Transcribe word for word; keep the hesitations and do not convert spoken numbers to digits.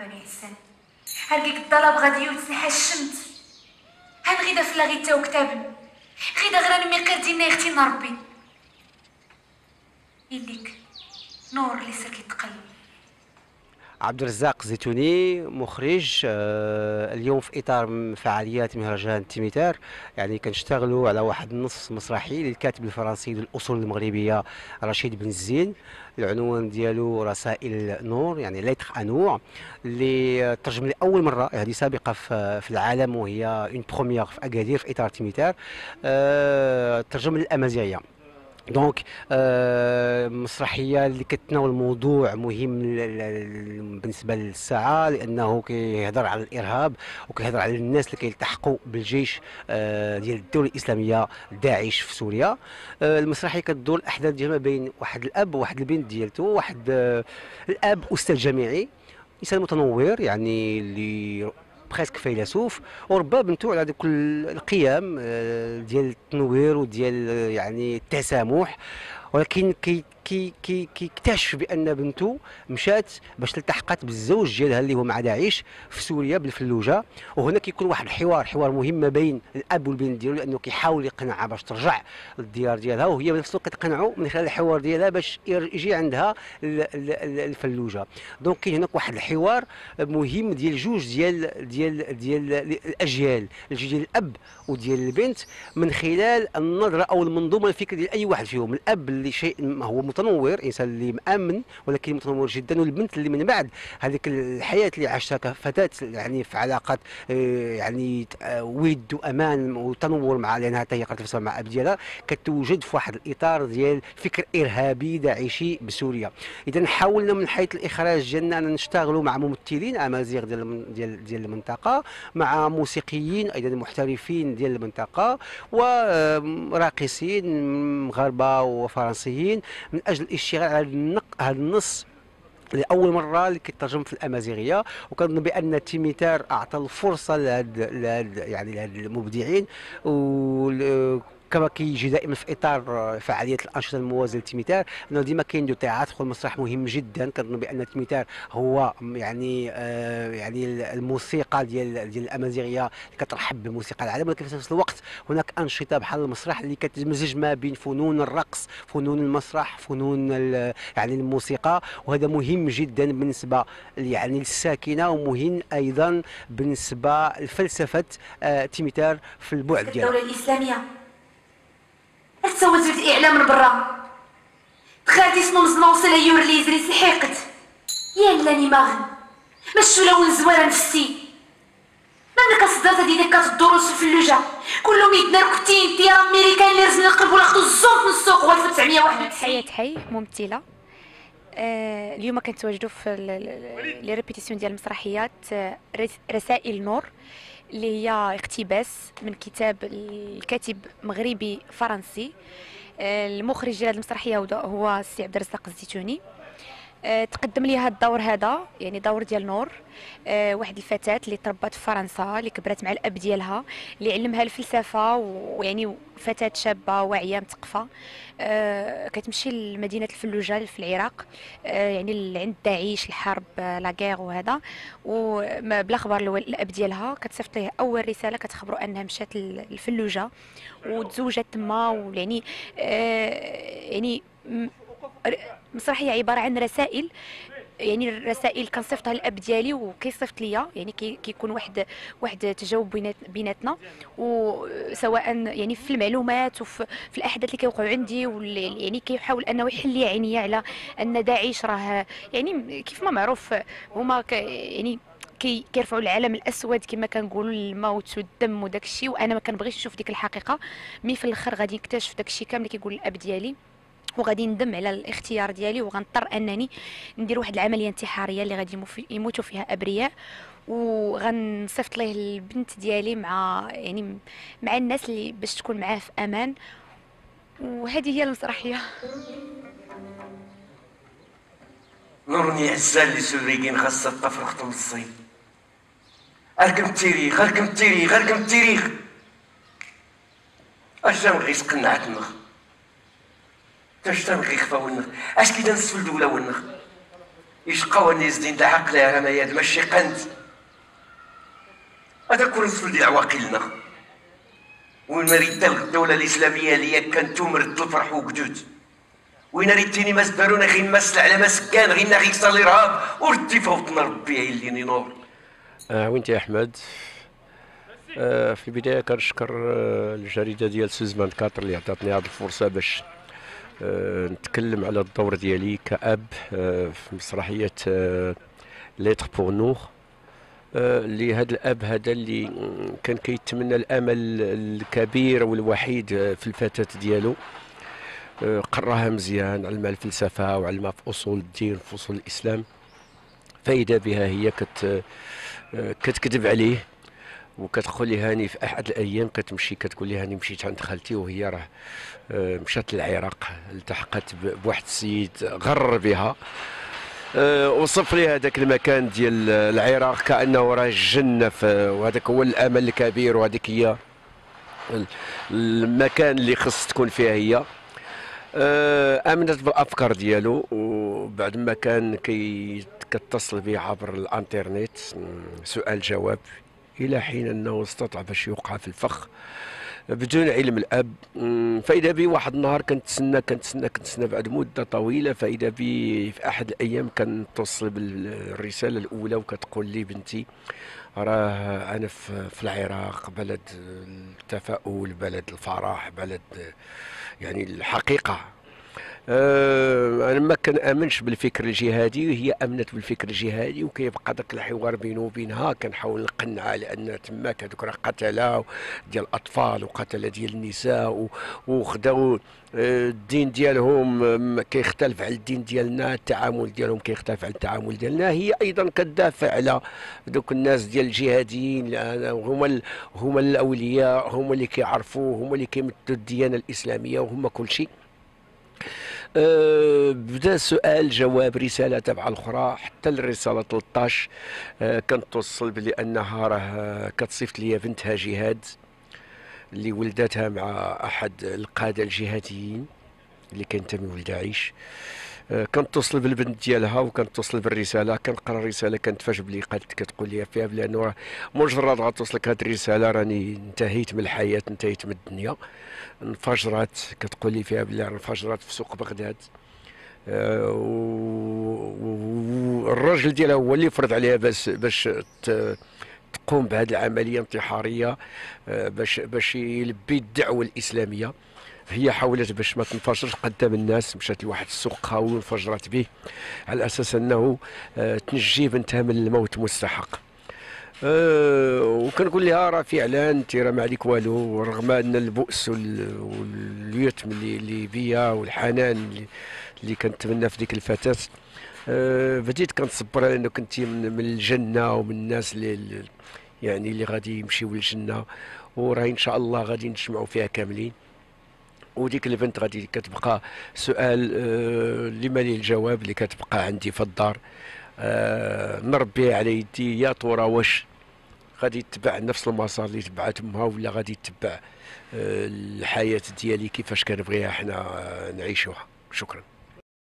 مي حسن هلقيك الطلب غادي يوتسنحى الشمت هان غيدا في لاغيتا وكتابن غيدا غير نمي قير دينا يختينا ربي يليك نور اللي ساكي تقلب. عبد الرزاق الزيتوني مخرج. آه، اليوم في اطار فعاليات مهرجان تيميتار يعني كنشتغلوا على واحد النص مسرحي للكاتب الفرنسي للاصول المغربيه رشيد بن الزين. العنوان ديالو رسائل نور يعني ليتر انور اللي ترجم لاول مره هذه سابقه في في العالم وهي اون بروميير في اكادير في اطار تيميتار. أه ترجم للامازيغيه. دونك آه مسرحيه اللي كتناول موضوع مهم بالنسبه للساعه لانه كيهضر على الارهاب وكيهضر على الناس اللي كيلتحقوا بالجيش آه ديال الدوله الاسلاميه داعش في سوريا. آه المسرحيه كتدور الاحداث ديالها بين واحد الاب وواحد البنت ديالته. واحد آه الاب استاذ جامعي انسان متنور يعني اللي بريسك فيلسوف وربى بنته على هذوك القيم ديال التنوير وديال يعني التسامح، ولكن كي كي كي كيكتشف بان بنته مشات باش التحقت بالزوج ديالها اللي هو مع داعش في سوريا بالفلوجه. وهنا كيكون واحد الحوار حوار مهم ما بين الاب والبنت ديالو لانه كيحاول يقنعها باش ترجع للديار ديالها وهي بنفس الوقت كتقنعه من خلال الحوار ديالها باش يجي عندها الفلوجه. دونك كاين هناك واحد الحوار مهم ديال جوج ديال ديال ديال الاجيال ديال الاب وديال البنت من خلال النظره او المنظومه الفكريه ديال اي واحد فيهم. الاب اللي شيء هو متنور انسان اللي مامن ولكن متنور جدا، والبنت اللي من بعد هذيك الحياه اللي عاشتها كفتاه يعني في علاقه يعني ود وامان وتنور مع لانها هي قررت مع الاب ديالها كتوجد في واحد الاطار ديال فكر ارهابي داعشي بسوريا. اذا حاولنا من حيث الاخراج ديالنا نشتغلوا مع ممثلين امازيغ ديال ديال ديال المنطقه مع موسيقيين ايضا محترفين ديال المنطقه وراقصين مغاربه وفرنسيين من اجل الاشتغال على النق هذا النص لاول مره اللي كيترجم في الامازيغيه. وكنظن بان تيميتار اعطى الفرصه لهاد لهاد يعني لهاد المبدعين و كما كيجي دائما في اطار فعاليه الانشطه الموازيه لتيميتار انه ديما كاين دو تياتر والمسرح مهم جدا. كنظن بان تيميتار هو يعني آه يعني الموسيقى ديال ديال الامازيغيه اللي كترحب بموسيقى العالم، ولكن في نفس الوقت هناك انشطه بحال المسرح اللي كتمزج ما بين فنون الرقص فنون المسرح فنون يعني الموسيقى، وهذا مهم جدا بالنسبه يعني للساكنه ومهم ايضا بالنسبه لفلسفه آه تيميتار في البعد ديالها. الدوله الاسلاميه حتى وزيرة الإعلام من برا دخلتي اسمو مزنوصي لا يورليز لي سحيقت يلا ني ماغن مشو لون زوالة نفسي مالك صدرت هادي ديك كتدوروس في اللوجة كلهم يدنا ركبتين طيارة أمريكان اللي رزنا القلب ولا خدو الزوم في السوق هو ألف وتسعمية وواحد وتسعين. حياة حي ممثلة. آه اليوم كنتواجدوا في لي ريبيتيسيون ديال المسرحيات آه رسائل نور اللي هي اقتباس من كتاب الكاتب مغربي فرنسي. المخرج ديال هذه المسرحيه هو السي عبد الرزاق الزيتوني. تقدم لي هذا الدور هذا يعني دور ديال نور، واحد الفتاه اللي تربات في فرنسا اللي كبرت مع الاب ديالها اللي علمها الفلسفه ويعني فتاه شابه واعيه مثقفه كتمشي لمدينه الفلوجه في العراق يعني عند داعش الحرب لاغير وهذا وبلا خبر الاب ديالها كتصيفط ليه اول رساله كتخبرو انها مشات للفلوجه وتزوجت تما ويعني يعني مسرحيه عباره عن رسائل يعني الرسائل كنصيفطها للاب ديالي وكيصيفط ليا يعني كيكون واحد واحد تجاوب بينات بيناتنا وسواء يعني في المعلومات وفي في الاحداث اللي كيوقعوا عندي يعني كيحاول انه يحل لي عينيا على ان داعش راه يعني كيف ما معروف هما يعني كي كيرفعوا العلم الاسود كما كنقولوا الموت والدم وداك الشيء، وانا ما كنبغيش نشوف ديك الحقيقه. مي في الاخر غادي نكتشف داك الشيء كامل كيقول الاب ديالي وغادي ندم على الاختيار ديالي وغنضطر انني ندير واحد العمليه انتحاريه اللي غادي يموتوا فيها ابرياء وغنصيفط ليه البنت ديالي مع يعني مع الناس اللي باش تكون معاه في امان. وهذه هي المسرحيه. نورني عزال اللي سوريين خاصة تفرقتهم الصين. اركم التاريخ اركم التاريخ اركم التاريخ اش جا بغي يسقنع تمخ اش تا بغي يخفى ونخ اش كي نصف الدوله ونخ ايش قوانيس دين دا عقلها راه مياد ماشي قند. هذاك الرسول ديال عواقلنا وين ما ريت الدوله الاسلاميه اللي كانت تمرد الفرح وقدود، وين ريتيني ما سبارونا غير مسل على ما سكان غير غير صار الارهاب وردي فوتنا ربي اللي نور. آه وانت يا احمد. آه في البدايه كنشكر آه الجريده ديال سوز أربعة وعشرين اللي عطاتني هذه الفرصه باش آه نتكلم على الدور ديالي كأب آه في مسرحيه آه ليتر بور نور. اللي هذا الاب هذا اللي كان كيتمنى الامل الكبير والوحيد في الفتاه ديالو. قراها مزيان، علمها الفلسفه وعلمها في اصول الدين في اصول الاسلام، فاذا بها هي كت كتكذب عليه وكتقول لي هاني في احد الايام كتمشي كتقول لي هاني مشيت عند خالتي وهي راه مشات للعراق، التحقت بواحد السيد غر بها. أه وصف لي هذاك المكان ديال العراق كانه راه الجنه، وهذاك هو الامل الكبير وهذيك هي المكان اللي خص تكون فيها هي. أه امنت بالافكار ديالو، وبعد ما كان كي كتصل به عبر الانترنت سؤال جواب الى حين انه استطاع باش يوقع في الفخ بدون علم الاب. فاذا بي واحد النهار كنتسنى كنتسنى كنتسنى بعد مده طويله، فاذا بي في احد الايام كنتصل بالرساله الاولى وكتقول لي بنتي راه انا في العراق، بلد التفاؤل، بلد الفرح، بلد يعني الحقيقه. أه انا ما كنامنش بالفكر الجهادي وهي امنت بالفكر الجهادي، وكيبقى داك الحوار بينه وبينها كنحاول نقنعها لان تماك هذوك راه قتله ديال الاطفال وقتله ديال النساء وخداو الدين ديالهم كيختلف على الدين ديالنا، التعامل ديالهم كيختلف على التعامل ديالنا. هي ايضا كتدافع على دوك الناس ديال الجهاديين، هما هما الاولياء، هما اللي كيعرفوا، هما اللي كيمثلوا الديانه الاسلاميه وهما كل شيء. أه بدا سؤال جواب رساله تبع الاخرى حتى الرساله ثلاثطاش. أه كانت توصل بلي انها راه كتصيفط لي بنتها جهاد اللي ولدتها مع احد القاده الجهاديين اللي كينتميو لداعش. أه كانت توصل بالبنت ديالها وكانت توصل بالرساله، كنقرا الرساله كنتفاجئ بلي قالت كتقول لي فيها بلانه مجرد غتوصلك هذه الرساله راني انتهيت من الحياه، انتهيت من الدنيا. انفجرت، كتقول لي فيها بلي انفجرت في سوق بغداد. أه والراجل ديالها هو اللي فرض عليها باش باش تقوم بهذه العمليه انتحاريه أه باش باش يلبي الدعوه الاسلاميه. هي حاولت باش ما تنفجرش قدام الناس، مشات لواحد السوق خاوي وانفجرت به على اساس انه أه تنجي بنتها من الموت مستحق. أه وكنقول لها راه فعلا انت راه ما عليك والو، رغم ان البؤس واليتم اللي اللي بيا والحنان اللي, اللي كنتمنى في ديك الفتاه. أه بديت كنتصبر على انه كنتي من, من الجنه ومن الناس اللي يعني اللي غادي يمشيو للجنه، وراهي ان شاء الله غادي نجمعوا فيها كاملين. وديك البنت غادي كتبقى سؤال أه لما لي الجواب اللي كتبقى عندي في الدار. أه نربيها على يدي، يا ترى واش غادي يتبع نفس المسار اللي تبعت امها ولا غادي يتبع أه الحياه ديالي كيفاش كنبغيها حنا نعيشوها. شكرا.